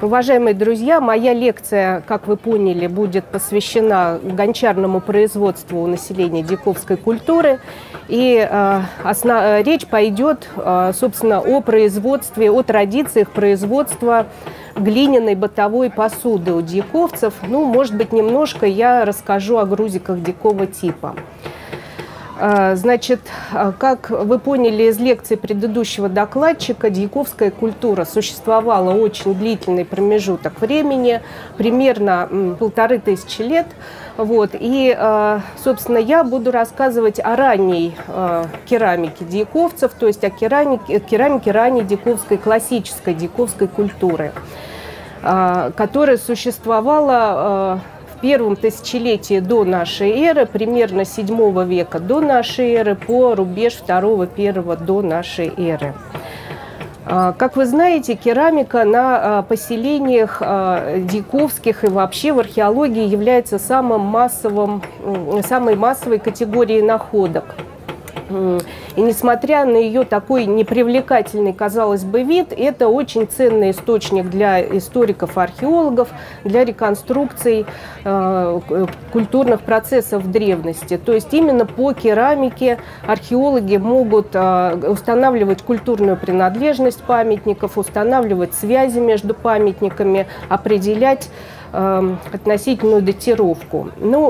Уважаемые друзья, моя лекция, как вы поняли, будет посвящена гончарному производству у населения дьяковской культуры. И речь пойдет, собственно, о производстве, о традициях производства глиняной бытовой посуды у дьяковцев. Ну, может быть, немножко я расскажу о грузиках дьякова типа. Значит, как вы поняли из лекции предыдущего докладчика, дьяковская культура существовала очень длительный промежуток времени, примерно 1500 лет. Вот. И, собственно, я буду рассказывать о ранней керамике дьяковцев, то есть о керамике ранней дьяковской, классической дьяковской культуры, которая существовала в первом тысячелетии до нашей эры, примерно 7 века до нашей эры, по рубеж 2-1 до нашей эры. Как вы знаете, керамика на поселениях дьяковских и вообще в археологии является самой массовой категорией находок. И несмотря на ее такой непривлекательный, казалось бы, вид, это очень ценный источник для историков, археологов, для реконструкций культурных процессов древности. То есть именно по керамике археологи могут устанавливать культурную принадлежность памятников, устанавливать связи между памятниками, определять относительную датировку.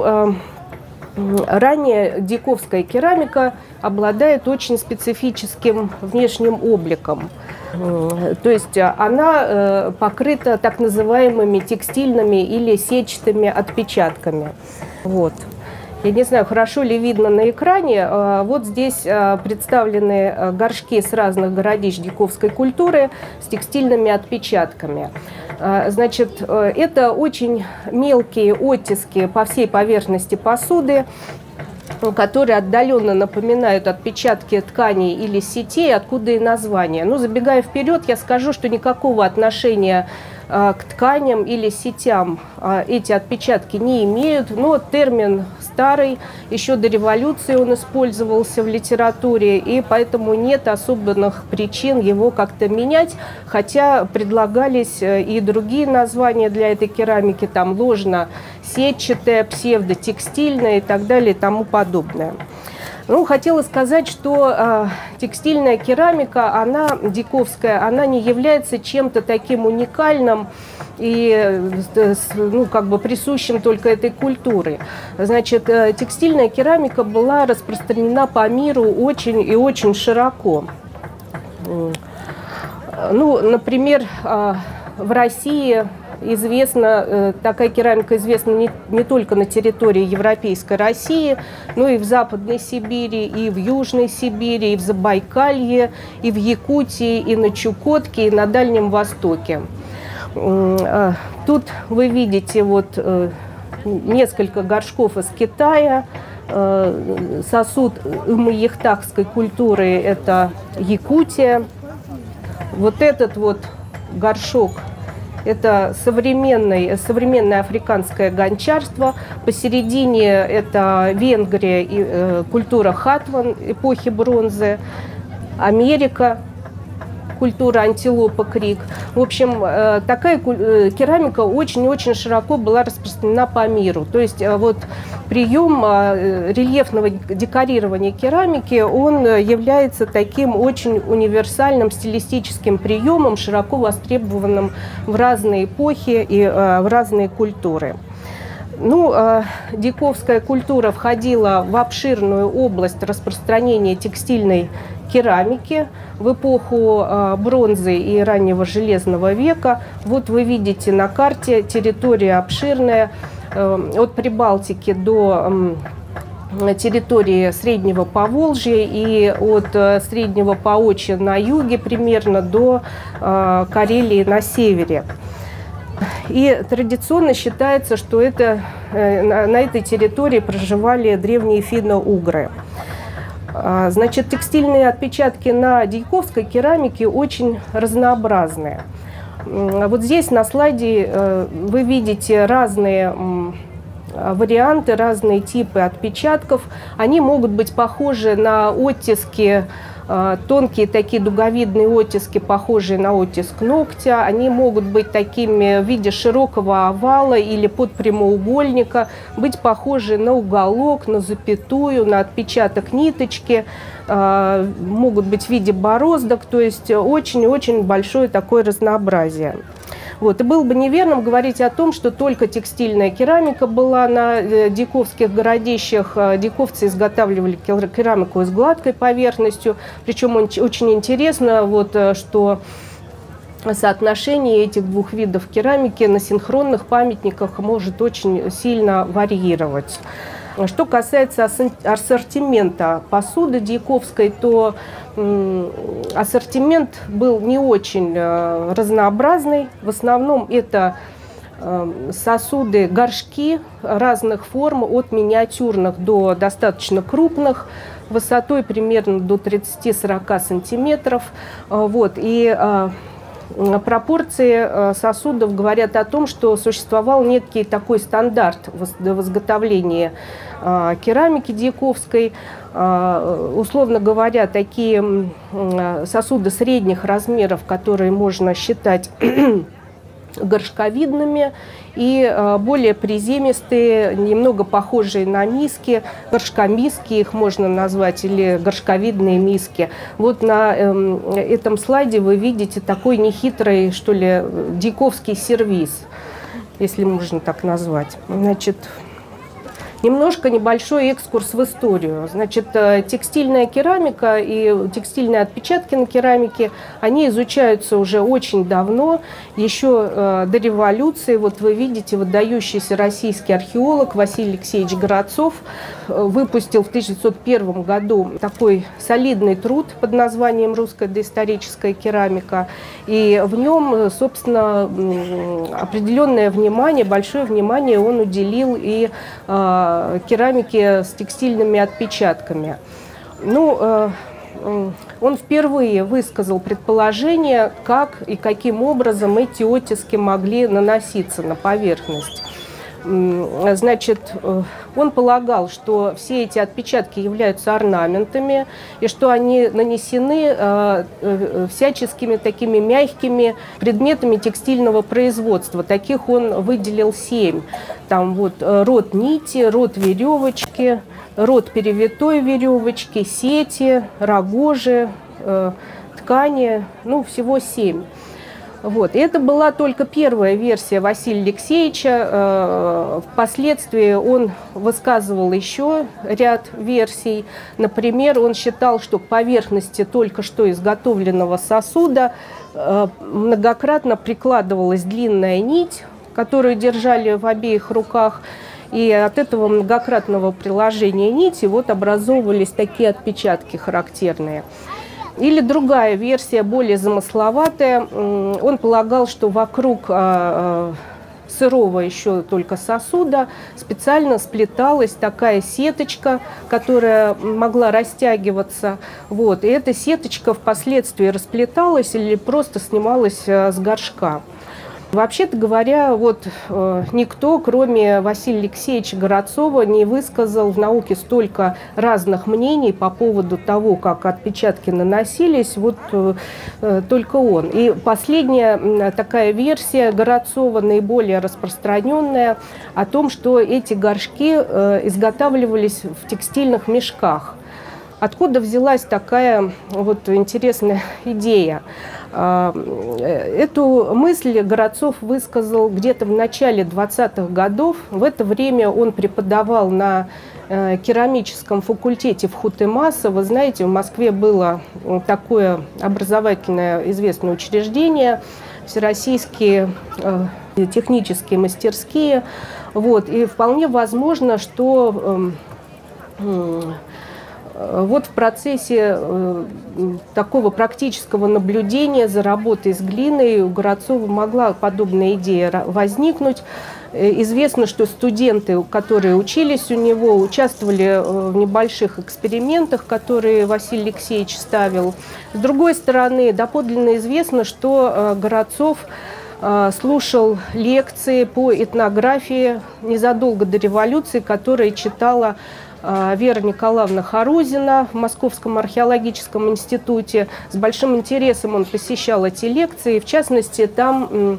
Ранняя дьяковская керамика обладает очень специфическим внешним обликом. То есть она покрыта так называемыми текстильными или сетчатыми отпечатками. Вот. Я не знаю, хорошо ли видно на экране. Вот здесь представлены горшки с разных городищ дьяковской культуры с текстильными отпечатками. Значит, это очень мелкие оттиски по всей поверхности посуды, которые отдаленно напоминают отпечатки тканей или сетей, откуда и название. Но забегая вперед, я скажу, что никакого отношения к тканям или сетям эти отпечатки не имеют. Но термин старый, еще до революции он использовался в литературе, и поэтому нет особенных причин его как-то менять, хотя предлагались и другие названия для этой керамики, там ложно-сетчатая, псевдотекстильная и так далее и тому подобное. Ну, хотела сказать, что текстильная керамика, она дьяковская, она не является чем-то таким уникальным и как бы присущим только этой культуре. Значит, текстильная керамика была распространена по миру очень и очень широко. Ну, например, в России такая керамика известна не только на территории Европейской России, но и в Западной Сибири, и в Южной Сибири, и в Забайкалье, и в Якутии, и на Чукотке, и на Дальнем Востоке. Тут вы видите вот несколько горшков из Китая. Сосуд имаехтахской культуры – это Якутия. Вот этот вот горшок – это современное африканское гончарство. Посередине это Венгрия и культура хатван эпохи бронзы, Америка, культура антилопа крик. В общем, такая керамика очень-очень широко была распространена по миру. То есть вот прием рельефного декорирования керамики, он является таким очень универсальным стилистическим приемом, широко востребованным в разные эпохи и в разные культуры. Ну, дьяковская культура входила в обширную область распространения текстильной керамики в эпоху бронзы и раннего железного века. Вот вы видите на карте территория обширная, от Прибалтики до территории Среднего Поволжья и от Среднего Поочья на юге примерно до Карелии на севере. И традиционно считается, что на этой территории проживали древние финно-угры. Значит, текстильные отпечатки на дьяковской керамике очень разнообразные. Вот здесь на слайде вы видите разные варианты, разные типы отпечатков. Они могут быть похожи на оттиски, тонкие такие дуговидные оттиски, похожие на оттиск ногтя. Они могут быть такими в виде широкого овала или подпрямоугольника, быть похожи на уголок, на запятую, на отпечаток ниточки. Могут быть в виде бороздок, то есть очень-очень большое такое разнообразие. Вот. И было бы неверным говорить о том, что только текстильная керамика была на дьяковских городищах. Дьяковцы изготавливали керамику с гладкой поверхностью. Причем очень интересно, вот, что соотношение этих двух видов керамики на синхронных памятниках может очень сильно варьировать. Что касается ассортимента посуды дьяковской, то ассортимент был не очень разнообразный. В основном это сосуды, горшки разных форм, от миниатюрных до достаточно крупных, высотой примерно до 30-40 сантиметров. Вот. И пропорции сосудов говорят о том, что существовал некий такой стандарт в изготовлении керамики дьяковской. Условно говоря, такие сосуды средних размеров, которые можно считать горшковидными, и более приземистые, немного похожие на миски, горшкомиски их можно назвать, или горшковидные миски. Вот на этом слайде вы видите такой нехитрый, что ли, дьяковский сервиз, если можно так назвать. Значит, немножко небольшой экскурс в историю. Значит, текстильная керамика и текстильные отпечатки на керамике, они изучаются уже очень давно, еще до революции. Вот вы видите, выдающийся российский археолог Василий Алексеевич Городцов выпустил в 1901 году такой солидный труд под названием «Русская доисторическая керамика». И в нем, собственно, определенное внимание, большое внимание он уделил и керамики с текстильными отпечатками. Ну, он впервые высказал предположение, как и каким образом эти оттиски могли наноситься на поверхность. Значит, он полагал, что все эти отпечатки являются орнаментами, и что они нанесены всяческими такими мягкими предметами текстильного производства. Таких он выделил 7. Там вот рот нити, рот веревочки, рот перевитой веревочки, сети, рогожи, ткани, ну, всего 7. Вот. И это была только первая версия Василия Алексеевича. Впоследствии он высказывал еще ряд версий. Например, он считал, что к поверхности только что изготовленного сосуда многократно прикладывалась длинная нить, которую держали в обеих руках. И от этого многократного приложения нити вот образовывались такие отпечатки характерные. Или другая версия, более замысловатая. Он полагал, что вокруг сырого еще только сосуда специально сплеталась такая сеточка, которая могла растягиваться. Вот. И эта сеточка впоследствии расплеталась или просто снималась с горшка. Вообще-то говоря, вот никто, кроме Василия Алексеевича Городцова, не высказал в науке столько разных мнений по поводу того, как отпечатки наносились, вот только он. И последняя такая версия Городцова, наиболее распространенная, о том, что эти горшки изготавливались в текстильных мешках. Откуда взялась такая вот интересная идея? Эту мысль Городцов высказал где-то в начале 20-х годов. В это время он преподавал на керамическом факультете в Хутемаса. Вы знаете, в Москве было такое образовательное известное учреждение, всероссийские технические мастерские. Вот. И вполне возможно, что вот в процессе такого практического наблюдения за работой с глиной у Городцова могла подобная идея возникнуть. Известно, что студенты, которые учились у него, участвовали в небольших экспериментах, которые Василий Алексеевич ставил. С другой стороны, доподлинно известно, что Городцов слушал лекции по этнографии незадолго до революции, которые читала Вера Николаевна Харузина в Московском археологическом институте. С большим интересом он посещал эти лекции. В частности, там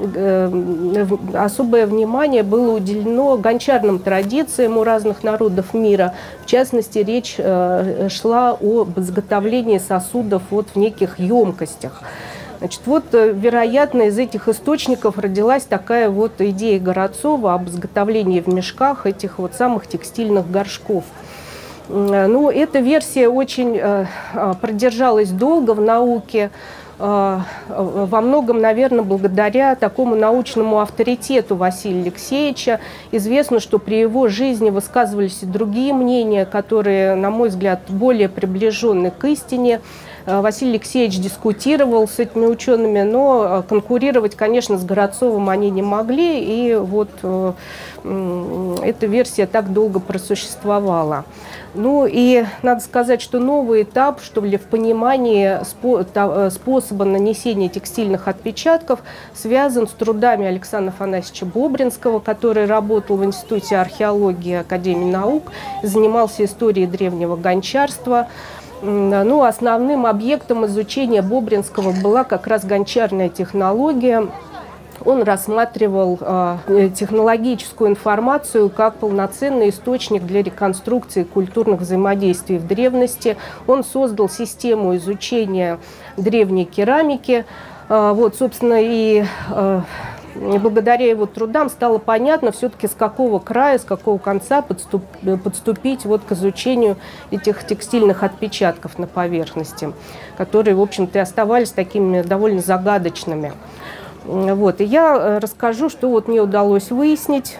особое внимание было уделено гончарным традициям у разных народов мира. В частности, речь шла об изготовлении сосудов вот в неких емкостях. Значит, вот, вероятно, из этих источников родилась такая вот идея Городцова об изготовлении в мешках этих вот самых текстильных горшков. Ну, эта версия очень продержалась долго в науке, во многом, наверное, благодаря такому научному авторитету Василия Алексеевича. Известно, что при его жизни высказывались и другие мнения, которые, на мой взгляд, более приближены к истине. Василий Алексеевич дискутировал с этими учеными, но конкурировать, конечно, с Городцовым они не могли, и вот эта версия так долго просуществовала. Ну и надо сказать, что новый этап, что ли, в понимании способа нанесения текстильных отпечатков связан с трудами Александра Афанасьевича Бобринского, который работал в Институте археологии Академии наук, занимался историей древнего гончарства. Ну, основным объектом изучения Бобринского была как раз гончарная технология. Он рассматривал технологическую информацию как полноценный источник для реконструкции культурных взаимодействий в древности. Он создал систему изучения древней керамики. Вот, собственно, и благодаря его трудам стало понятно все-таки, с какого края, с какого конца подступить вот к изучению этих текстильных отпечатков на поверхности, которые, в общем-то, и оставались такими довольно загадочными. Вот. И я расскажу, что вот мне удалось выяснить,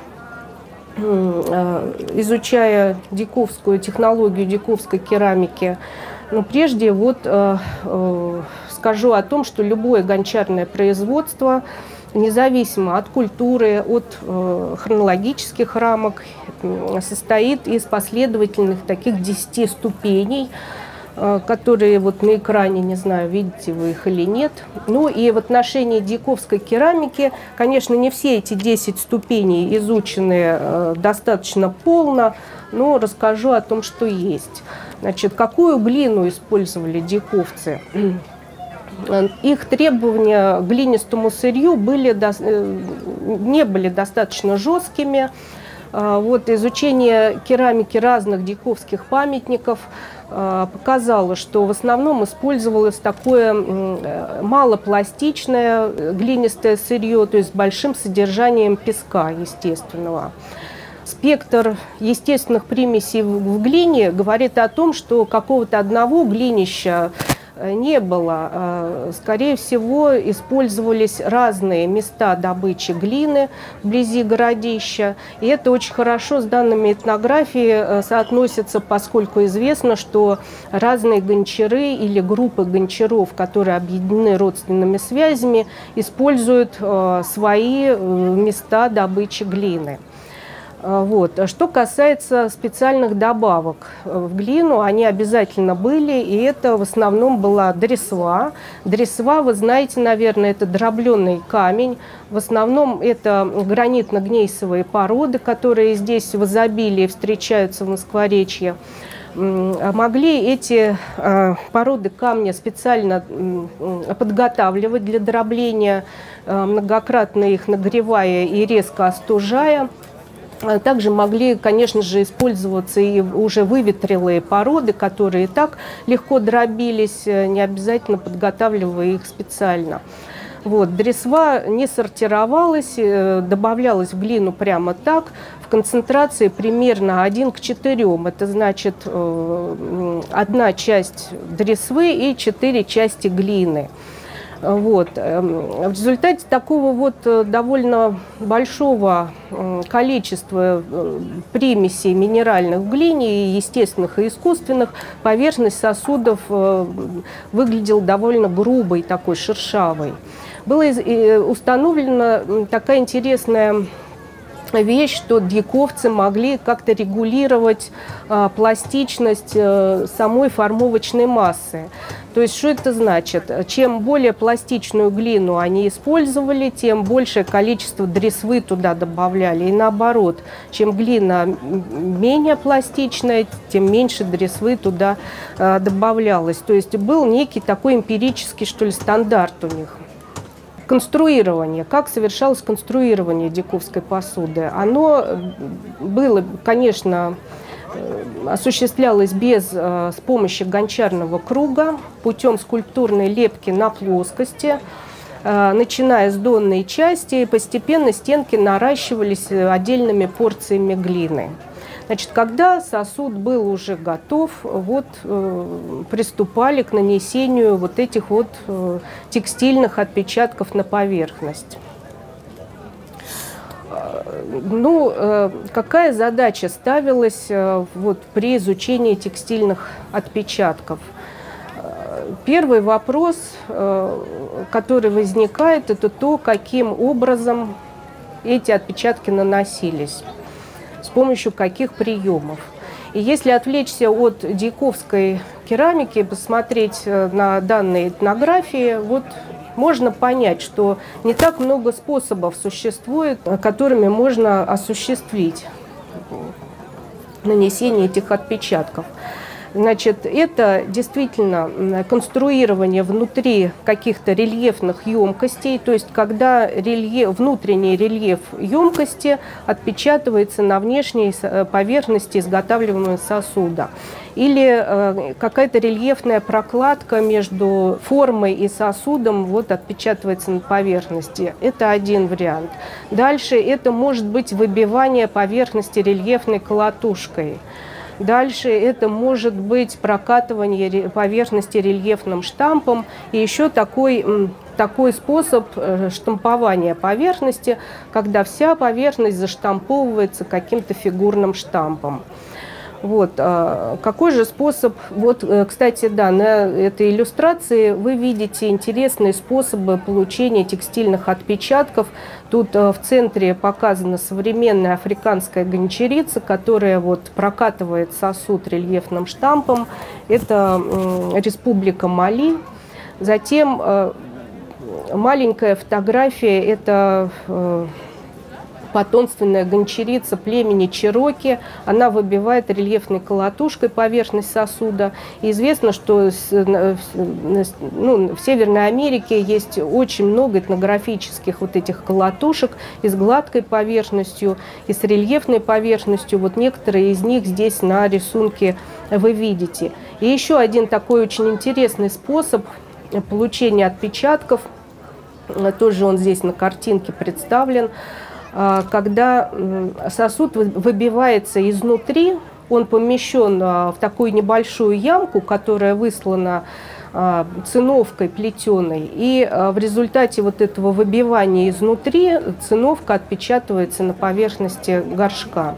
изучая диковскую технологию диковской керамики. Но прежде вот скажу о том, что любое гончарное производство, независимо от культуры, от хронологических рамок, состоит из последовательных таких 10 ступеней, которые вот на экране, не знаю, видите вы их или нет. Ну и в отношении диковской керамики, конечно, не все эти 10 ступеней изучены достаточно полно, но расскажу о том, что есть. Значит, какую глину использовали диковцы? Их требования к глинистому сырью не были достаточно жесткими. Вот, изучение керамики разных диковских памятников показало, что в основном использовалось такое малопластичное глинистое сырье, то есть с большим содержанием песка естественного. Спектр естественных примесей в глине говорит о том, что какого-то одного глинища не было. Скорее всего, использовались разные места добычи глины вблизи городища. И это очень хорошо с данными этнографии соотносится, поскольку известно, что разные гончары или группы гончаров, которые объединены родственными связями, используют свои места добычи глины. Вот. Что касается специальных добавок в глину, они обязательно были, и это в основном была дресва. Дресва, вы знаете, наверное, это дробленый камень. В основном это гранитно-гнейсовые породы, которые здесь в изобилии встречаются в Москворечье. Могли эти породы камня специально подготавливать для дробления, многократно их нагревая и резко остужая. Также могли, конечно же, использоваться и уже выветрелые породы, которые и так легко дробились, не обязательно подготавливая их специально. Вот. Дресва не сортировалась, добавлялась в глину прямо так, в концентрации примерно 1 к 4. Это значит 1 часть дресвы и 4 части глины. Вот. В результате такого вот довольно большого количества примесей минеральных в глине, и естественных, и искусственных, поверхность сосудов выглядела довольно грубой, такой шершавой. Была установлена такая интересная вещь, что дьяковцы могли как-то регулировать пластичность самой формовочной массы. То есть что это значит? Чем более пластичную глину они использовали, тем большее количество дресвы туда добавляли. И наоборот, чем глина менее пластичная, тем меньше дресвы туда добавлялось. То есть был некий такой эмпирический, что ли, стандарт у них. Конструирование. Как совершалось конструирование дьяковской посуды? Оно было, конечно, осуществлялось с помощью гончарного круга, путем скульптурной лепки на плоскости, начиная с донной части, и постепенно стенки наращивались отдельными порциями глины. Значит, когда сосуд был уже готов, вот приступали к нанесению вот этих вот текстильных отпечатков на поверхность. Ну, какая задача ставилась вот при изучении текстильных отпечатков? Первый вопрос, который возникает, это то, каким образом эти отпечатки наносились. С помощью каких приемов. И если отвлечься от дьяковской керамики, посмотреть на данные этнографии, вот можно понять, что не так много способов существует, которыми можно осуществить нанесение этих отпечатков. Значит, это действительно конструирование внутри каких-то рельефных емкостей, то есть когда внутренний рельеф емкости отпечатывается на внешней поверхности изготавливаемого сосуда. Или какая-то рельефная прокладка между формой и сосудом вот отпечатывается на поверхности. Это один вариант. Дальше это может быть выбивание поверхности рельефной колотушкой. Дальше это может быть прокатывание поверхности рельефным штампом. И еще такой способ штампования поверхности, когда вся поверхность заштамповывается каким-то фигурным штампом. Вот. Какой же способ? Вот, кстати, да, на этой иллюстрации вы видите интересные способы получения текстильных отпечатков. Тут в центре показана современная африканская гончарица, которая вот прокатывает сосуд рельефным штампом. Это Республика Мали. Затем маленькая фотография – это потомственная гончарица племени Чероки. Она выбивает рельефной колотушкой поверхность сосуда. И известно, что в Северной Америке есть очень много этнографических вот этих колотушек и с гладкой поверхностью, и с рельефной поверхностью. Вот некоторые из них здесь на рисунке вы видите. И еще один такой очень интересный способ получения отпечатков, тоже он здесь на картинке представлен, когда сосуд выбивается изнутри, он помещен в такую небольшую ямку, которая выслана циновкой плетеной, и в результате вот этого выбивания изнутри циновка отпечатывается на поверхности горшка.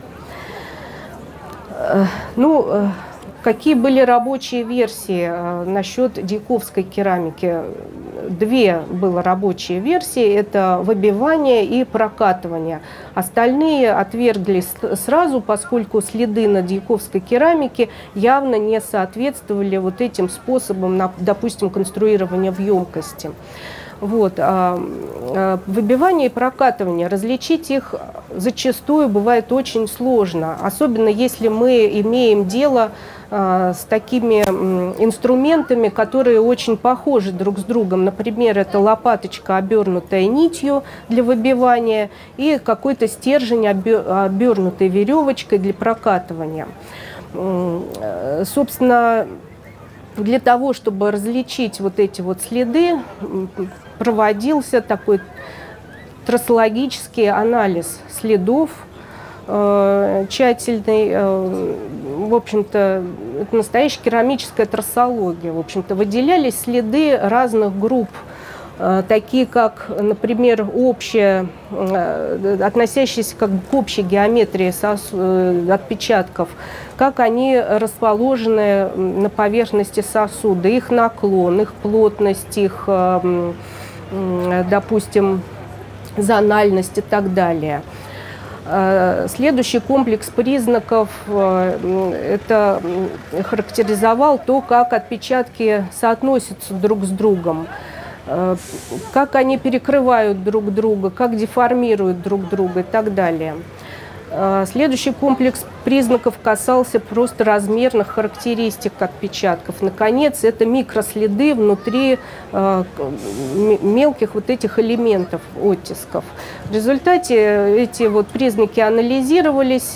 Ну, какие были рабочие версии насчет дьяковской керамики? Две было рабочие версии, это выбивание и прокатывание. Остальные отвергли сразу, поскольку следы на дьяковской керамике явно не соответствовали вот этим способам, допустим, конструирования в емкости. Вот. Выбивание и прокатывание, различить их зачастую бывает очень сложно, особенно если мы имеем дело с такими инструментами, которые очень похожи друг с другом. Например, это лопаточка, обернутая нитью для выбивания, и какой-то стержень, обернутый веревочкой для прокатывания. Собственно, для того, чтобы различить вот эти вот следы, проводился такой трассологический анализ следов, тщательный. В общем-то, это настоящая керамическая трассология. В общем-то, выделялись следы разных групп, такие как, например, относящиеся как бы к общей геометрии отпечатков, как они расположены на поверхности сосуда, их наклон, их плотность, их, допустим, зональность и так далее. Следующий комплекс признаков это характеризовал то, как отпечатки соотносятся друг с другом, как они перекрывают друг друга, как деформируют друг друга и так далее. Следующий комплекс признаков касался просто размерных характеристик отпечатков. Наконец, это микроследы внутри мелких вот этих элементов, оттисков. В результате эти вот признаки анализировались,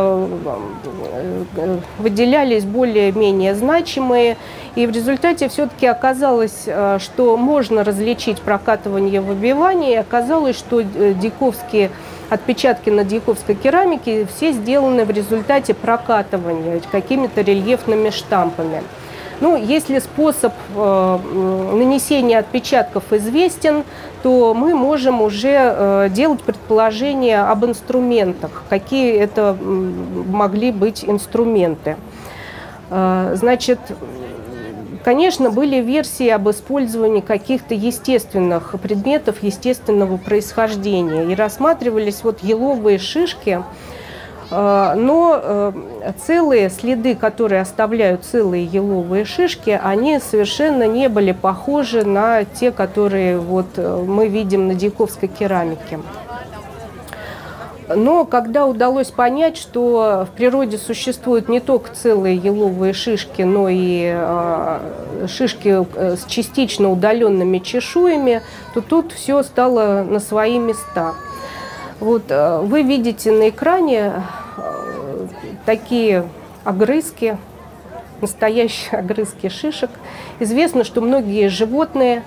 выделялись более-менее значимые, и в результате все-таки оказалось, что можно различить прокатывание и выбивание, и оказалось, что дьяковские отпечатки на дьяковской керамике все сделаны в результате прокатывания какими-то рельефными штампами. Ну, если способ нанесения отпечатков известен, то мы можем уже делать предположения об инструментах, какие это могли быть инструменты. Значит, конечно, были версии об использовании каких-то естественных предметов естественного происхождения. И рассматривались вот еловые шишки, но целые следы, которые оставляют целые еловые шишки, они совершенно не были похожи на те, которые вот мы видим на дьяковской керамике. Но когда удалось понять, что в природе существуют не только целые еловые шишки, но и шишки с частично удаленными чешуями, то тут все стало на свои места. Вот вы видите на экране такие огрызки, настоящие огрызки шишек. Известно, что многие животные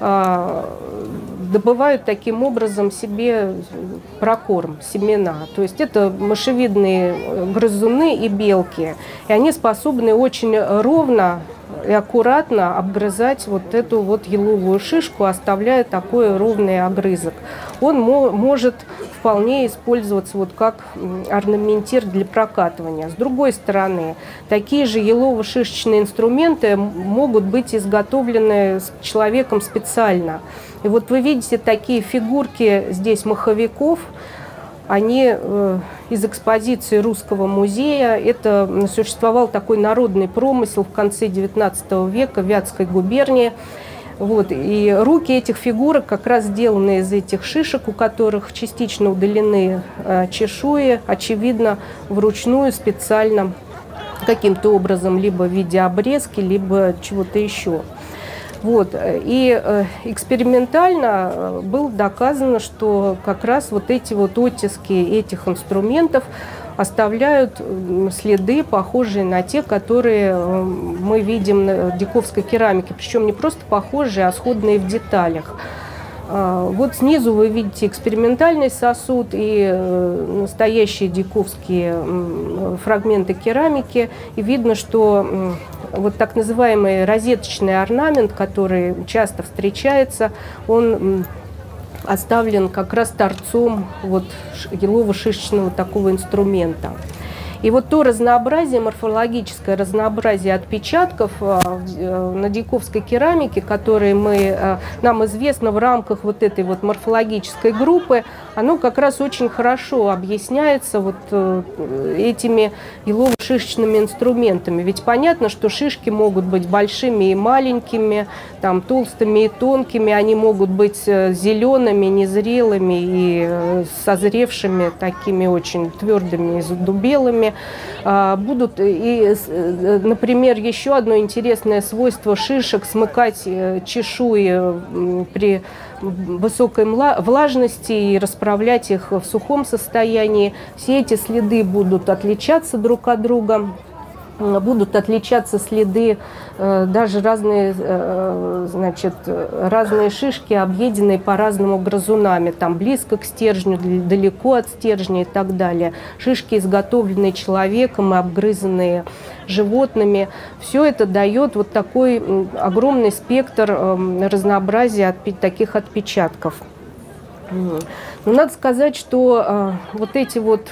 добывают таким образом себе прокорм, семена. То есть это мышевидные грызуны и белки. И они способны очень ровно и аккуратно обгрызать вот эту вот еловую шишку, оставляя такой ровный огрызок. Он может вполне использоваться вот как орнаментир для прокатывания. С другой стороны, такие же елово-шишечные инструменты могут быть изготовлены человеком специально. И вот вы видите такие фигурки здесь маховиков. Они из экспозиции Русского музея. Это существовал такой народный промысел в конце XIX века в Вятской губернии. Вот. И руки этих фигурок как раз сделаны из этих шишек, у которых частично удалены чешуи, очевидно, вручную специально каким-то образом, либо в виде обрезки, либо чего-то еще. Вот. И экспериментально было доказано, что как раз вот эти вот оттиски этих инструментов оставляют следы, похожие на те, которые мы видим на дьяковской керамике. Причем не просто похожие, а сходные в деталях. Вот снизу вы видите экспериментальный сосуд и настоящие дьяковские фрагменты керамики. И видно, что вот так называемый розеточный орнамент, который часто встречается, он оставлен как раз торцом вот елово-шишечного такого инструмента. И вот то разнообразие, морфологическое разнообразие отпечатков на дьяковской керамике, которые нам известно в рамках вот этой вот морфологической группы, оно как раз очень хорошо объясняется вот этими елово-шишечными инструментами. Ведь понятно, что шишки могут быть большими и маленькими, там, толстыми и тонкими, они могут быть зелеными, незрелыми и созревшими, такими очень твердыми и задубелыми. Будут и, например, еще одно интересное свойство шишек — смыкать чешуи при высокой влажности и расправлять их в сухом состоянии. Все эти следы будут отличаться друг от друга. Будут отличаться следы, даже разные, значит, разные шишки, объеденные по-разному грызунами, там близко к стержню, далеко от стержня и так далее. Шишки, изготовленные человеком и обгрызанные животными. Все это дает вот такой огромный спектр разнообразия таких отпечатков. Но надо сказать, что вот эти вот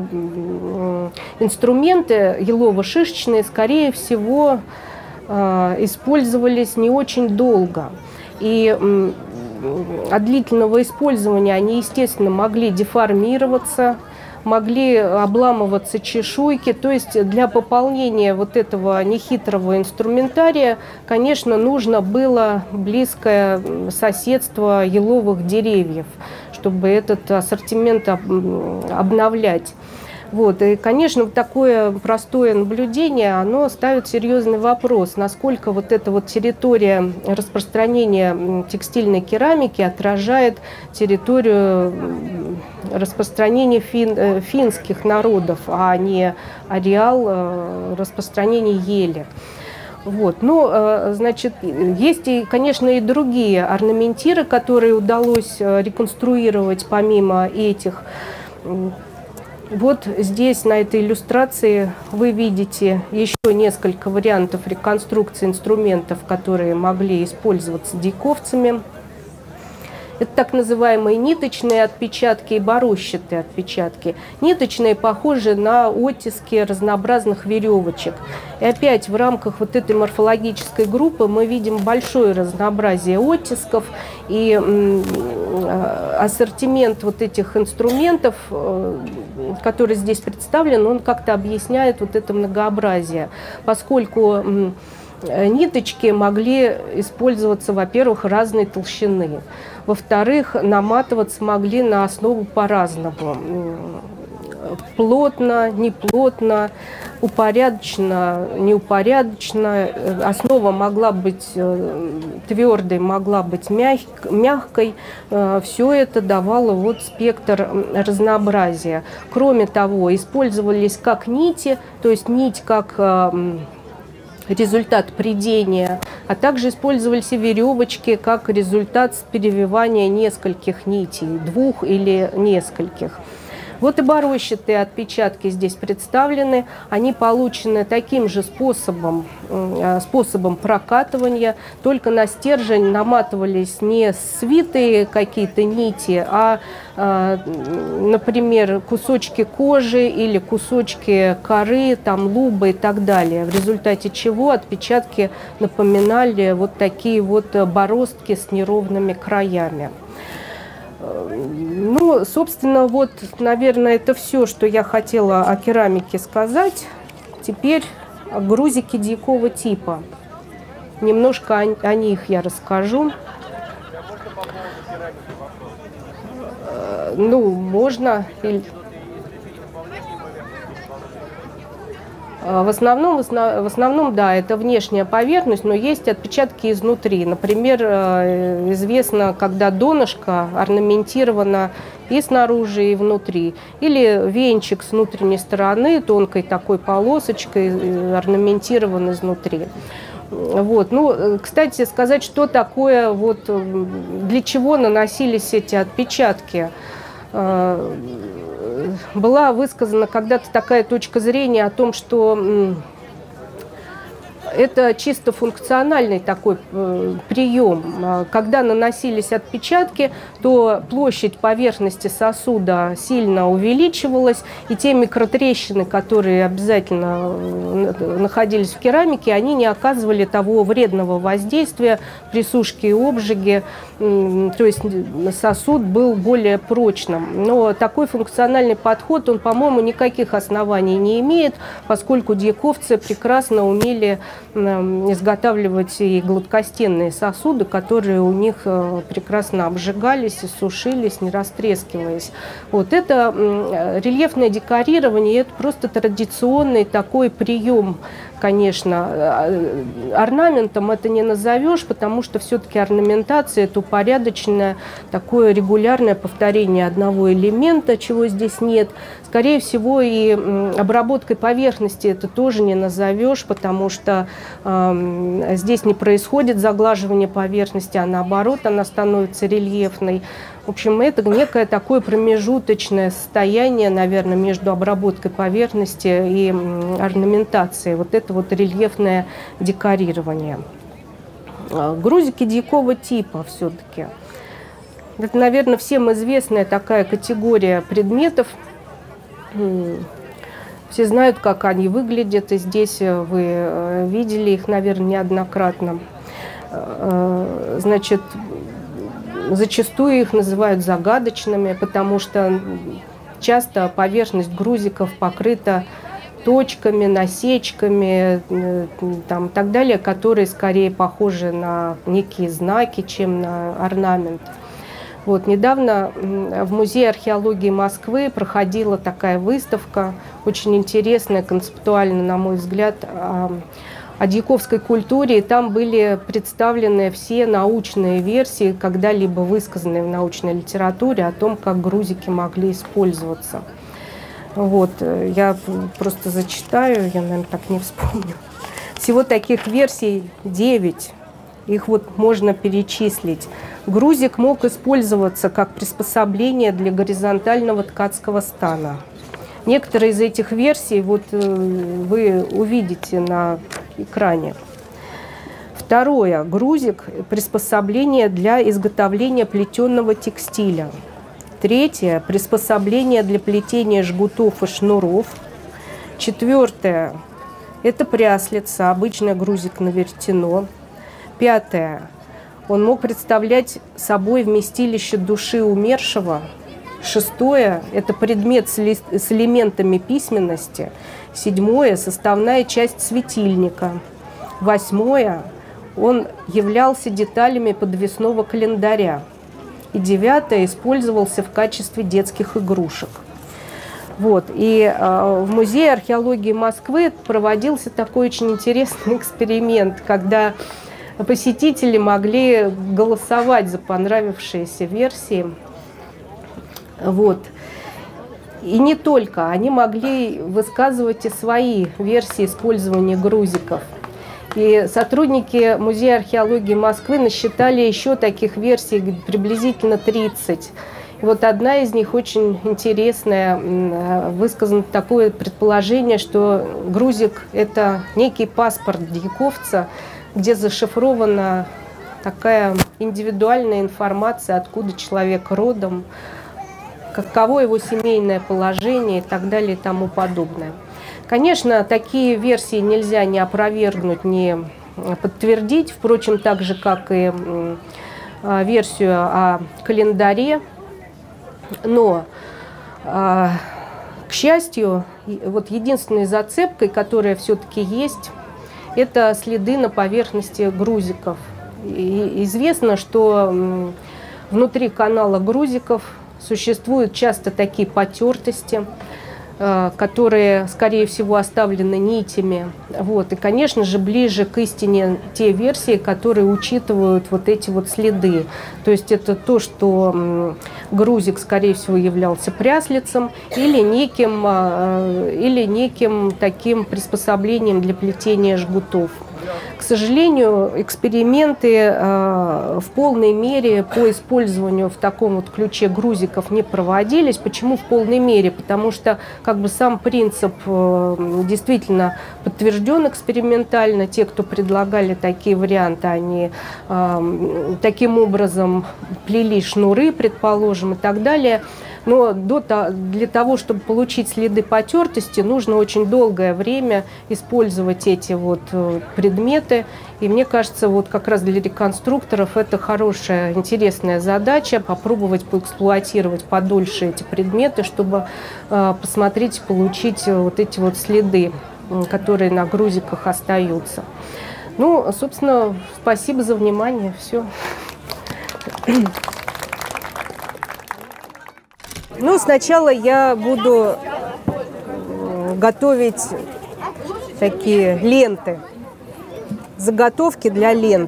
инструменты елово-шишечные, скорее всего, использовались не очень долго. И от длительного использования они, естественно, могли деформироваться, могли обламываться чешуйки. То есть для пополнения вот этого нехитрого инструментария, конечно, нужно было близкое соседство еловых деревьев, чтобы этот ассортимент обновлять. Вот. И, конечно, такое простое наблюдение, оно ставит серьезный вопрос, насколько вот эта вот территория распространения текстильной керамики отражает территорию распространения финских народов, а не ареал распространения ели. Вот. Ну, значит, есть, конечно, и другие орнаментиры, которые удалось реконструировать помимо этих. Вот здесь, на этой иллюстрации, вы видите еще несколько вариантов реконструкции инструментов, которые могли использоваться дьяковцами. Это так называемые ниточные отпечатки и борощатые отпечатки. Ниточные похожи на оттиски разнообразных веревочек. И опять в рамках вот этой морфологической группы мы видим большое разнообразие оттисков. И ассортимент вот этих инструментов, который здесь представлен, он как-то объясняет вот это многообразие. Поскольку ниточки могли использоваться, во-первых, разной толщины. Во-вторых, наматываться могли на основу по-разному. Плотно, неплотно, упорядоченно, неупорядоченно. Основа могла быть твердой, могла быть мягкой. Все это давало вот спектр разнообразия. Кроме того, использовались как нити, то есть нить как результат прядения, а также использовались и веревочки как результат перевивания нескольких нитей, двух или нескольких. Вот и борощатые отпечатки здесь представлены. Они получены таким же способом прокатывания, только на стержень наматывались не свитые какие-то нити, а, например, кусочки кожи или кусочки коры, там, луба и так далее, в результате чего отпечатки напоминали вот такие вот бороздки с неровными краями. Ну, собственно, вот, наверное, это все, что я хотела о керамике сказать. Теперь грузики дьякового типа. Немножко о них я расскажу. Ну, можно... В основном, да, это внешняя поверхность, но есть отпечатки изнутри. Например, известно, когда донышко орнаментировано и снаружи, и внутри. Или венчик с внутренней стороны, тонкой такой полосочкой, орнаментирован изнутри. Вот. Ну, кстати, сказать, что такое, вот, для чего наносились эти отпечатки. Была высказана когда-то такая точка зрения о том, что это чисто функциональный такой прием. Когда наносились отпечатки, то площадь поверхности сосуда сильно увеличивалась, и те микротрещины, которые обязательно находились в керамике, они не оказывали того вредного воздействия при сушке и обжиге. То есть сосуд был более прочным. Но такой функциональный подход, он, по-моему, никаких оснований не имеет, поскольку дьяковцы прекрасно умели изготавливать и гладкостенные сосуды, которые у них прекрасно обжигались и сушились, не растрескиваясь. Вот это рельефное декорирование, это просто традиционный такой прием. Конечно, орнаментом это не назовешь, потому что все-таки орнаментация – это упорядоченное, такое регулярное повторение одного элемента, чего здесь нет. Скорее всего, и обработкой поверхности это тоже не назовешь, потому что здесь не происходит заглаживание поверхности, а наоборот, она становится рельефной. В общем, это некое такое промежуточное состояние, наверное, между обработкой поверхности и орнаментацией. Вот это вот рельефное декорирование. Грузики дьякового типа все-таки. Это, наверное, всем известная такая категория предметов. Все знают, как они выглядят, и здесь вы видели их, наверное, неоднократно. Значит, зачастую их называют загадочными, потому что часто поверхность грузиков покрыта точками, насечками, там, и так далее, которые скорее похожи на некие знаки, чем на орнамент. Вот, недавно в Музее археологии Москвы проходила такая выставка, очень интересная, концептуально, на мой взгляд, о дьяковской культуре. И там были представлены все научные версии, когда-либо высказанные в научной литературе, о том, как грузики могли использоваться. Вот, я просто зачитаю, я, наверное, так не вспомню. Всего таких версий 9. Их вот можно перечислить. Грузик мог использоваться как приспособление для горизонтального ткацкого стана. Некоторые из этих версий вот вы увидите на экране. Второе. Грузик – приспособление для изготовления плетеного текстиля. Третье – приспособление для плетения жгутов и шнуров. Четвертое – это пряслица, обычный грузик на веретено. Пятое. Он мог представлять собой вместилище души умершего. Шестое – это предмет с элементами письменности. Седьмое – составная часть светильника. Восьмое – он являлся деталями подвесного календаря. И девятое – использовался в качестве детских игрушек. Вот. И в Музее археологии Москвы проводился такой очень интересный эксперимент, когда посетители могли голосовать за понравившиеся версии. Вот. И не только. Они могли высказывать и свои версии использования грузиков. И сотрудники Музея археологии Москвы насчитали еще таких версий приблизительно 30. И вот одна из них очень интересная. Высказано такое предположение, что грузик – это некий паспорт дьяковца, где зашифрована такая индивидуальная информация, откуда человек родом, каково его семейное положение и так далее и тому подобное. Конечно, такие версии нельзя ни опровергнуть, ни подтвердить, впрочем, так же, как и версию о календаре. Но, к счастью, вот единственной зацепкой, которая все-таки есть, это следы на поверхности грузиков. И известно, что внутри канала грузиков существуют часто такие потертости, которые, скорее всего, оставлены нитями. Вот. И, конечно же, ближе к истине те версии, которые учитывают вот эти вот следы. То есть это то, что грузик, скорее всего, являлся пряслицем или неким таким приспособлением для плетения жгутов. К сожалению, эксперименты в полной мере по использованию в таком вот ключе грузиков не проводились. Почему в полной мере? Потому что как бы сам принцип действительно подтвержден экспериментально. Те, кто предлагали такие варианты, они таким образом плели шнуры, предположим, и так далее. Но для того, чтобы получить следы потертости, нужно очень долгое время использовать эти вот предметы. И мне кажется, вот как раз для реконструкторов это хорошая, интересная задача, попробовать поэксплуатировать подольше эти предметы, чтобы посмотреть, получить вот эти вот следы, которые на грузиках остаются. Ну, собственно, спасибо за внимание. Все. Ну, сначала я буду готовить такие ленты, заготовки для лент.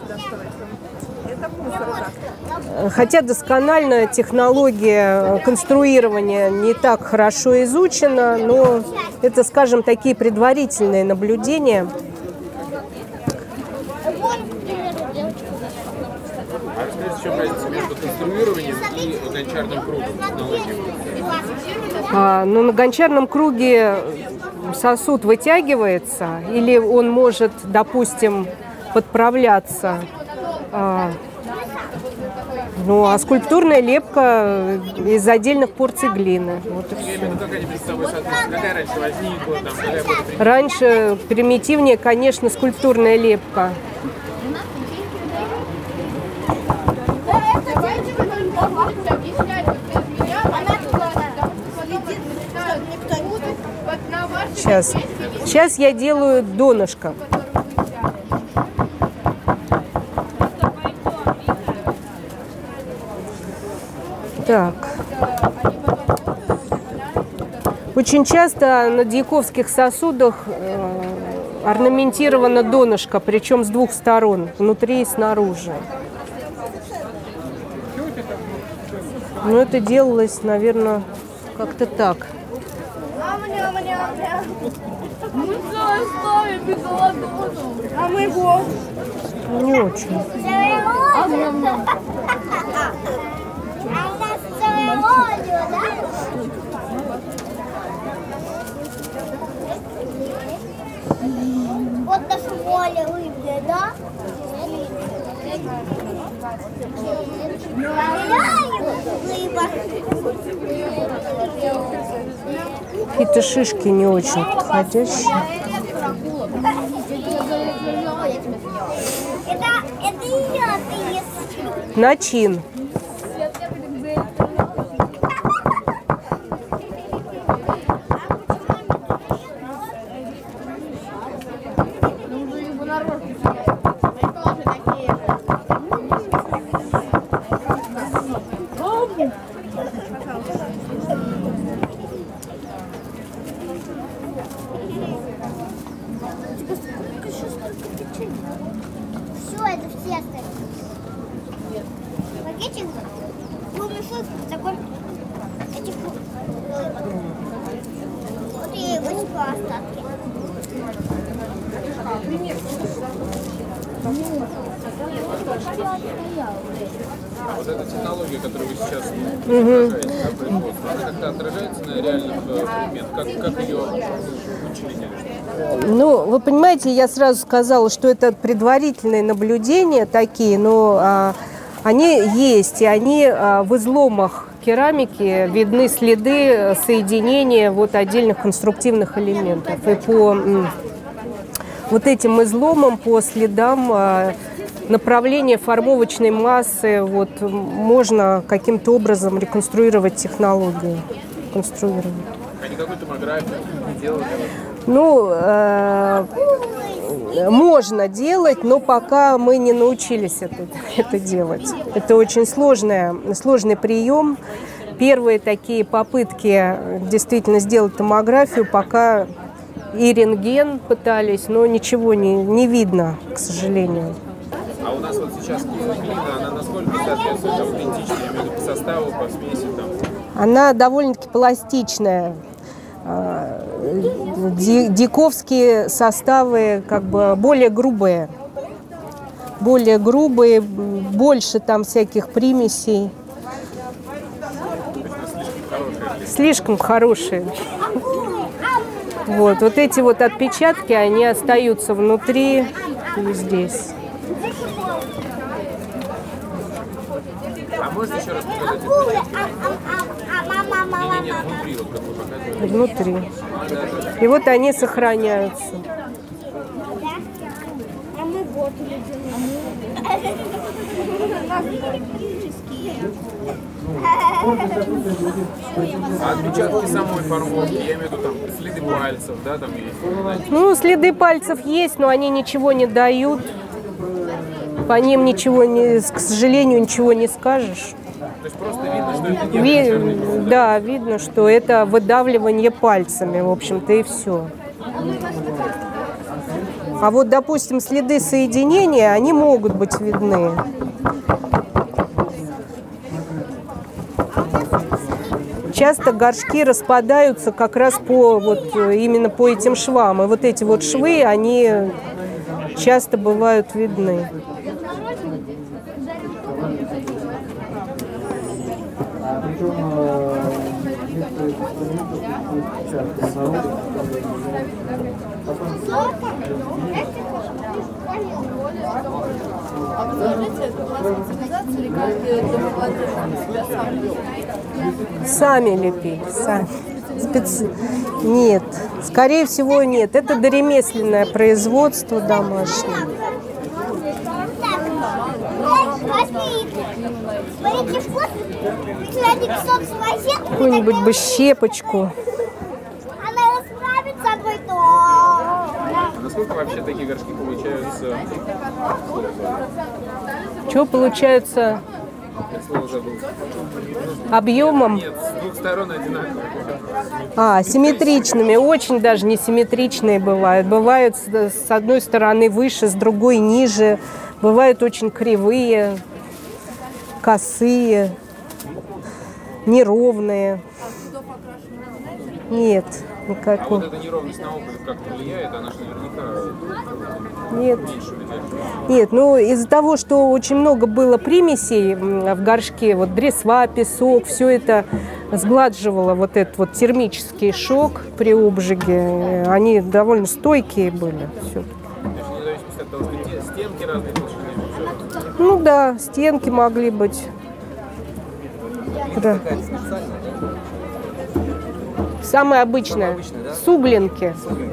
Хотя доскональная технология конструирования не так хорошо изучена, но это, скажем, такие предварительные наблюдения. В чем разница между конструированием и гончарным кругом технологией? Ну, на гончарном круге сосуд вытягивается, или он может, допустим, подправляться. Ну, а скульптурная лепка из отдельных порций глины. Вот и все. Как они между собой соответствуют? Какая раньше возникла? Какая была примитивная? Раньше примитивнее, конечно, скульптурная лепка. Сейчас я делаю донышко. Так. Очень часто на дьяковских сосудах орнаментировано донышко, причем с двух сторон, внутри и снаружи. Но это делалось, наверное, как-то так. Не очень. Вот наша воля рыбная, да? Какие-то шишки не очень подходящие. Это ее ты. Начин. Все, это все остальные. Пакетик был мешок такой этих рыбок. Вот и высыпала остатки. Вот эта технология, которую вы сейчас отражаете, она как-то отражается на реальных предметах? Как ее вычленили? Ну, вы понимаете, я сразу сказала, что это предварительные наблюдения такие, но они есть, и они в изломах керамики видны следы соединения вот отдельных конструктивных элементов. И по вот этим изломам, по следам направления формовочной массы, вот, можно каким-то образом реконструировать технологию. А никакой томографии не делали? Ну, можно делать, но пока мы не научились это делать. Это очень сложный прием. Первые такие попытки действительно сделать томографию, пока и рентген пытались, но ничего не видно, к сожалению. А у нас вот сейчас глина, она насколько соответствует аутентичной, я имею в виду по составу, по смеси там? Она довольно-таки пластичная. Дьяковские составы как бы более грубые, больше там всяких примесей. Слишком хорошие. Вот эти вот отпечатки, они остаются внутри и здесь. А можете еще раз показать отпечатки? Нет, внутри, вот как вы показывали. Внутри. И вот они сохраняются. А мы вот А отпечатки самой формовки, я имею в виду там следы пальцев, да, там есть? Ну, следы пальцев есть, но они ничего не дают. По ним ничего к сожалению, ничего не скажешь. То есть просто видно, что это не да, видно, что это выдавливание пальцами, в общем-то, и все. А вот, допустим, следы соединения, они могут быть видны. Часто горшки распадаются как раз именно по этим швам. И вот эти вот швы, они часто бывают видны. Сами лепили, сами. Нет, скорее всего нет. Это доремесленное производство домашнее. Какую-нибудь бы щепочку. Она расправится, а твой сколько вообще такие горшки получаются? Что получается Я слово забыл. объемом? Нет, с двух сторон одинаково. Симметричными. Очень даже несимметричные бывают. Бывают с одной стороны выше, с другой ниже. Бывают очень кривые, косые, неровные. Нет, А никакой. вот эта неровность на опыт как-то влияет? Она же наверняка Нет. меньше влияет. Нет, ну из-за того, что очень много было примесей в горшке, вот дресва, песок, все это сгладживало вот этот вот термический шок при обжиге. Они довольно стойкие были. Все. То есть вне зависимости от того, что стенки разные толщины. Ну да, стенки могли быть. Да. Самое обычное. Суглинки.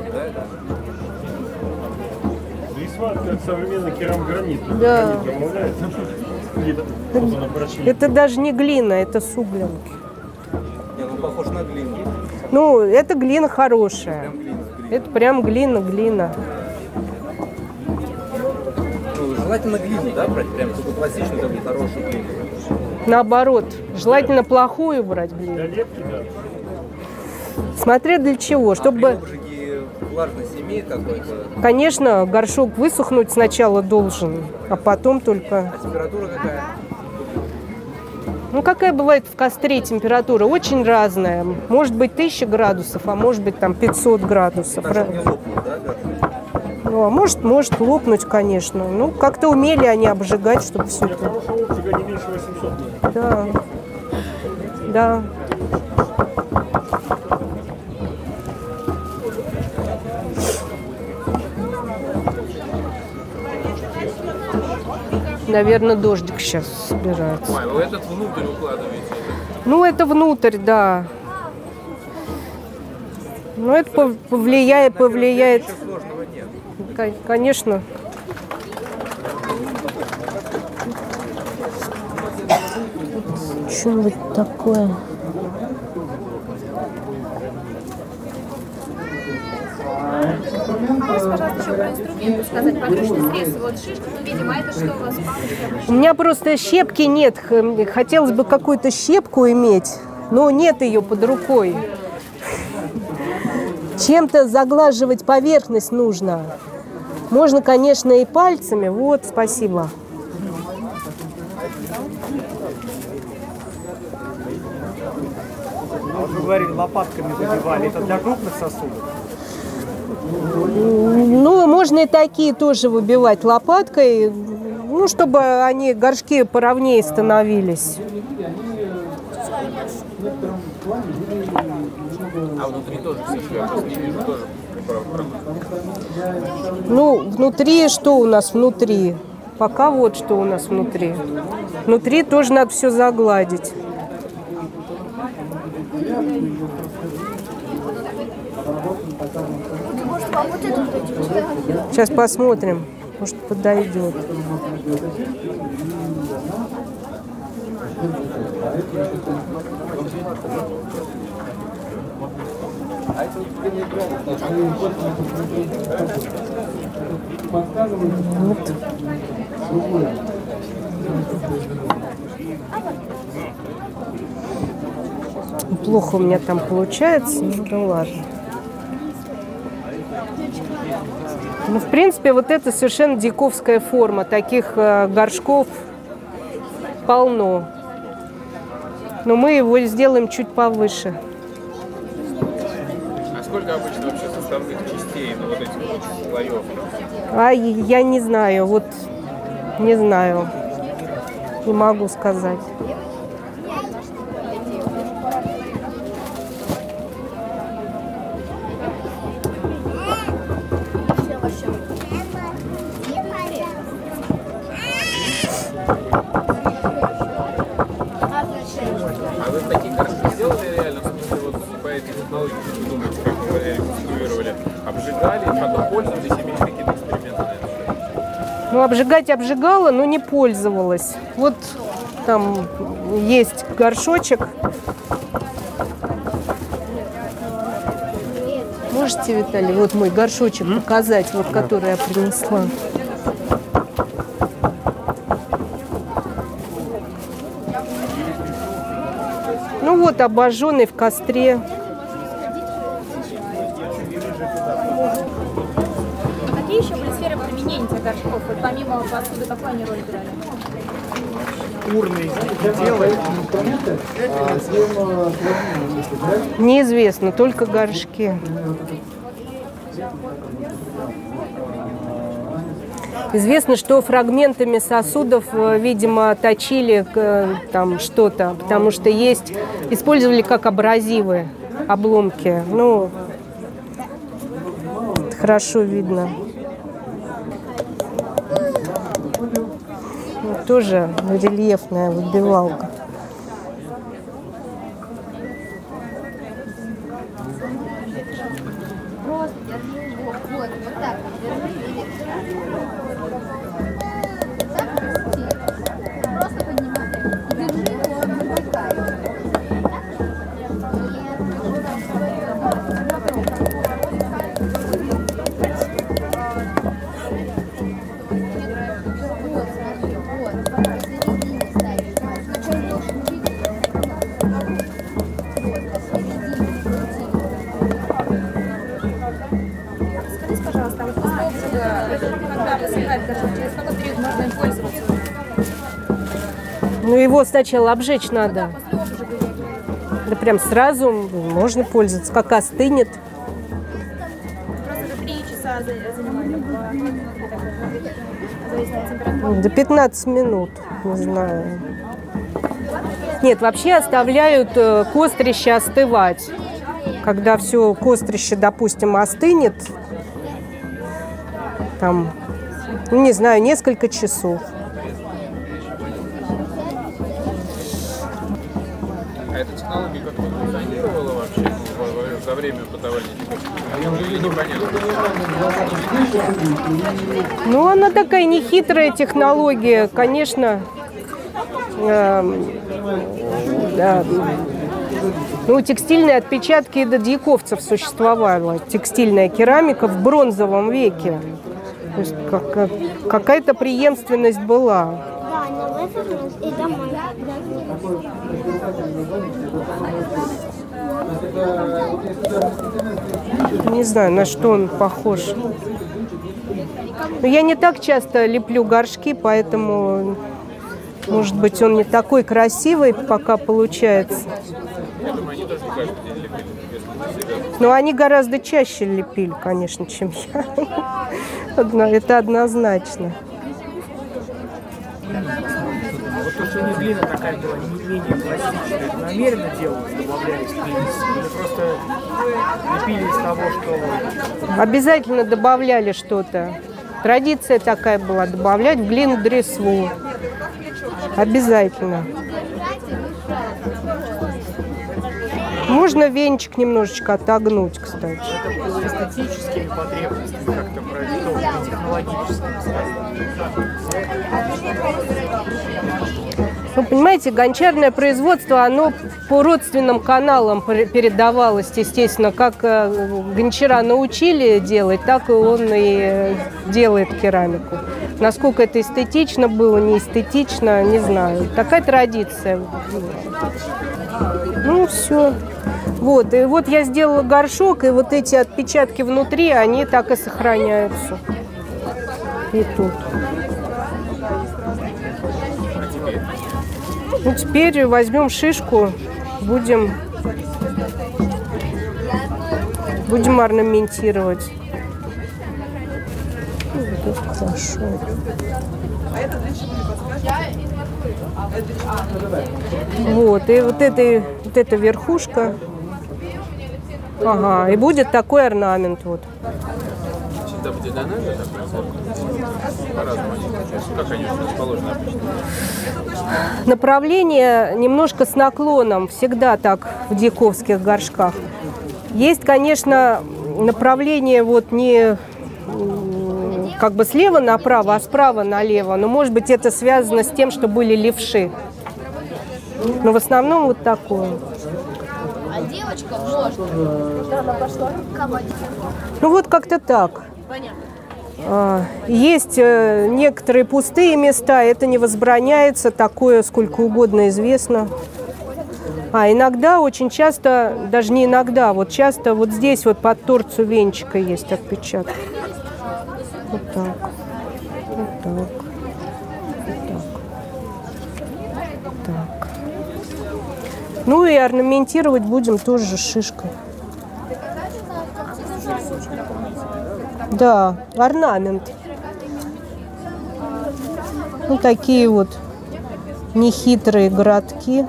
Дресва как современный керамогранит. Да. Промывается. Это даже не глина, это суглинки. Нет, он похож на глину. Ну, это глина хорошая. Это прям глина. Ну, желательно глину, да, брать? Прям такую классичную, такую хорошую глину. Наоборот, желательно плохую брать глину. Смотря для чего, А при чтобы, обжиге влажность имеет какой-то? конечно, горшок высохнуть сначала должен, а потом только... А температура какая? Ну, какая бывает в костре температура? Очень разная. Может быть 1000 градусов, а может быть там 500 градусов. Так, чтобы не лопнул, да, горшок? Ну, а может лопнуть, конечно. Ну, как-то умели они обжигать, чтобы все это... Хорошего обжига не меньше 800. Да. Да. Наверное, дождик сейчас собирается. Ой, вы этот внутрь укладываете? Ну, это внутрь, да. Ну, это повлияет. Ничего сложного нет. Конечно. Что-нибудь такое. Можете, пожалуйста, еще про инструменты сказать, подручные средства, вот шишки, ну, видимо, это что у вас? У меня просто щепки нет. Хотелось бы какую-то щепку иметь, но нет ее под рукой. Чем-то заглаживать поверхность нужно. Можно, конечно, и пальцами. Вот, спасибо. Вы говорили, лопатками выбивали. Это для крупных сосудов? Ну, можно и такие тоже выбивать лопаткой, ну, чтобы они, горшки, поровнее становились. А внутри тоже все швы, я просто не вижу, тоже Ну, внутри, что у нас внутри? Пока вот что у нас внутри. Внутри тоже надо все загладить. Сейчас посмотрим, может подойдет. Вот. Плохо у меня там получается, ну да ладно. Ну, в принципе, вот это совершенно диковская форма. Таких горшков полно. Но мы его сделаем чуть повыше. А сколько обычно вообще составных частей, ну вот этих вот слоев? А я не знаю, вот не знаю. Не могу сказать. А вы такие горшки сделали реально, в смысле, вот по этой технологии, как вы думаете, как вы реконструировали? Обжигали, потом пользовались, имели какие-то эксперименты на это? Ну, обжигать обжигала, но не пользовалась. Вот там есть горшочек. Можете, Виталий, вот мой горшочек показать, вот который я принесла. Ну вот, обожженный в костре. Какие еще были сферы применения этих горшков? Вот помимо посуды, какую они роль играли? Урны делают. Неизвестно, только горшки. Известно, что фрагментами сосудов, видимо, точили там что-то, потому что использовали как абразивы обломки. Ну, хорошо видно. Вот тоже рельефная выбивалка. Просто держи его. Вот так. Просто поднимай. Держи его, выпускай. Скажите, пожалуйста, а вот когда высыхает горшок, через какой период можно им пользоваться? Ну, его сначала обжечь надо. Да прям сразу можно пользоваться, как остынет. Просто это 3 часа занимает. Зависит от температуры. До 15 минут, не знаю. Нет, вообще оставляют кострище остывать. Когда все кострище, допустим, остынет, там, ну, не знаю, несколько часов. А эта технология как-то функционировала вообще за время подавания или непонятно? Ну, она такая нехитрая технология, конечно. Да. Ну, текстильные отпечатки и до дьяковцев существовала. Текстильная керамика в бронзовом веке. То есть какая-то преемственность была. Да, но в этом и домой. Не знаю, на что он похож. Но я не так часто леплю горшки, поэтому, может быть, он не такой красивый пока получается. Я думаю, они тоже не каждый день лепили, если не себя. Но они гораздо чаще лепили, конечно, чем я. Это однозначно. Вот то, что у них глина такая была не менее пластичная, это намеренно делалось, добавлялись примеси? Или просто лепили из того, что... Обязательно добавляли что-то. Традиция такая была, добавлять в глину дресву. Обязательно. Можно венчик немножечко отогнуть, кстати. Это эстетическими потребностями как-то продиктовано, технологическими, Ну, понимаете, гончарное производство, оно по родственным каналам передавалось, естественно. Как гончара научили делать, так и он и делает керамику. Насколько это эстетично было, не эстетично, не знаю. Такая традиция. Ну, все. Вот, и вот я сделала горшок, и вот эти отпечатки внутри, они так и сохраняются. И тут. Ну, теперь возьмем шишку, будем орнаментировать. Вот это хорошо. Вот, и вот эта верхушка. Ага, и будет такой орнамент вот. Всегда будет диагонально такой? По-разному они получаются. Как они расположены обычно? Направление немножко с наклоном, всегда так в дьяковских горшках. Есть, конечно, направление вот не как бы слева направо, а справа налево. Но, может быть, это связано с тем, что были левши. Но в основном вот такое. А девочка может. Ну вот как-то так. Есть некоторые пустые места, это не возбраняется, такое сколько угодно известно. А иногда, очень часто, даже не иногда, вот часто вот здесь вот под торцу венчика есть отпечаток. Вот так. Вот так. Вот так. Так. Ну и орнаментировать будем тоже шишкой. Да, орнамент. Ну, такие вот нехитрые городки.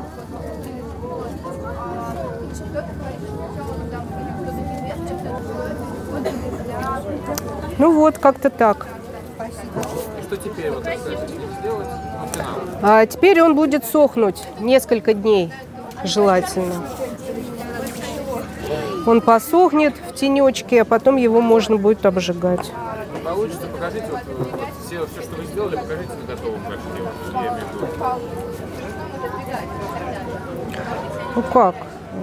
Ну вот, как-то так. Что теперь вот остается сделать на финал? А теперь он будет сохнуть несколько дней, желательно. Он посохнет в тенечке, а потом его можно будет обжигать. Получится, покажите вот, все, что вы сделали, покажите на готовом горшке. Вот, я имею в виду. Ну как?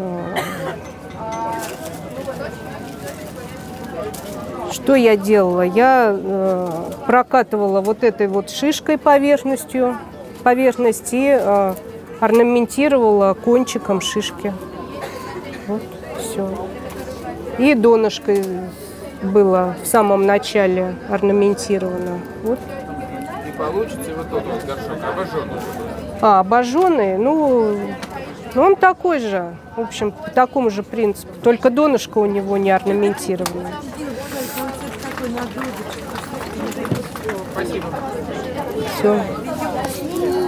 Что я делала? Я прокатывала вот этой вот шишкой поверхность и орнаментировала кончиком шишки. Вот, все. И донышко было в самом начале орнаментировано. Вот. И получится вот тот вот горшок обожженный. Обожженный, ну, он такой же, в общем, по такому же принципу. Только донышко у него не орнаментированное. Спасибо. Все.